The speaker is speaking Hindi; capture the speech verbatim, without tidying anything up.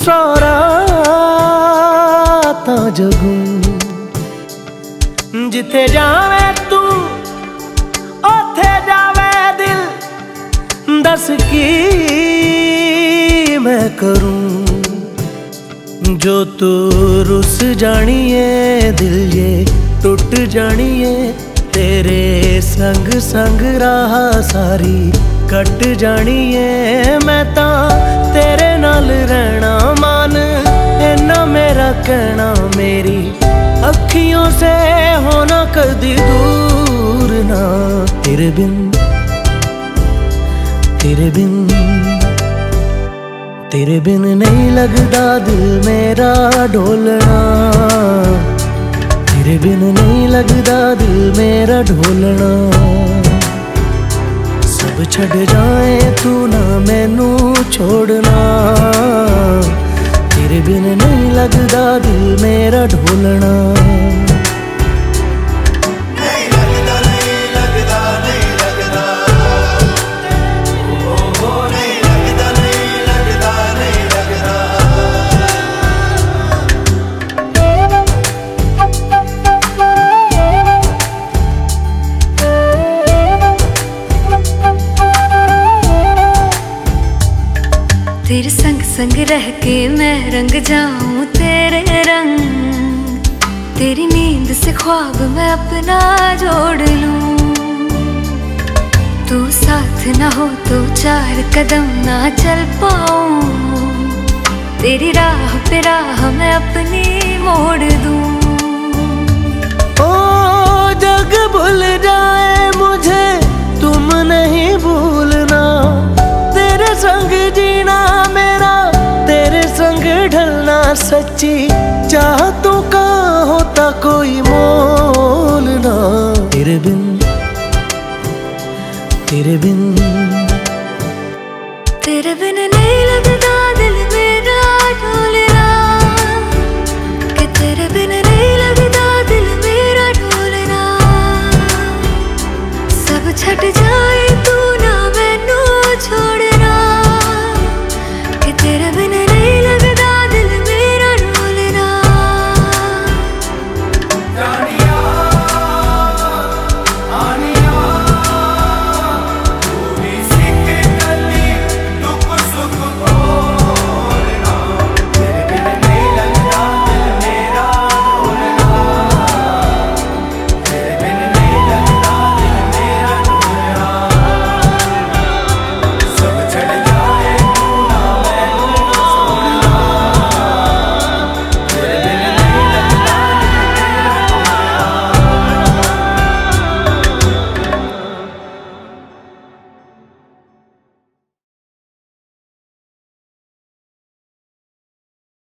सौ रातां जगूं, जिथे जावे तू ओथे जावे दिल, दस की मैं करूं। जो तू रुस जानिए दिल ये टुट जानिए, तेरे संग संग राह सारी कट जानिए। मैं तां तेरे नाल रहना मान, इन्ना मेरा कहना, मेरी अखियों से होना कदी दूर ना। तेरे बिन तेरे बिन तेरे बिन नहीं लगदा दिल मेरा ढोलना, तेरे बिन नहीं लगदा दिल मेरा ढोलना। सब छड़ जाए तू ना मैनू छोड़ना, तेरे बिन नहीं लगदा दिल मेरा ढोलना। तेरे संग संग रह के मैं रंग जाऊं तेरे रंग, तेरी नींद से ख्वाब मैं अपना जोड़ लूं। तू साथ ना हो तो चार कदम ना चल पाऊं, तेरी राह पे राह मैं अपनी मोड़ दूं। ओ जग भूल जाए मुझे तुम नहीं भूलना, तेरे संग जीना मेरा तेरे संग ढलना। सच्ची चाहतों का होता कोई मोल ना। तेरे बिन तेरे बिन तेरे बिन